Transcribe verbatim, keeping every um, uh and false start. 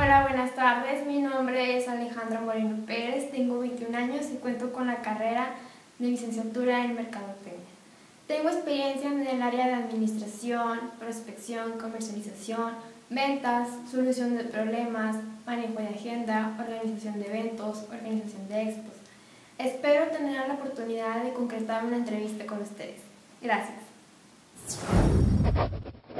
Hola, buenas tardes. Mi nombre es Alejandra Moreno Pérez, tengo veintiún años y cuento con la carrera de licenciatura en Mercadotecnia. Tengo experiencia en el área de administración, prospección, comercialización, ventas, solución de problemas, manejo de agenda, organización de eventos, organización de expos. Espero tener la oportunidad de concretar una entrevista con ustedes. Gracias.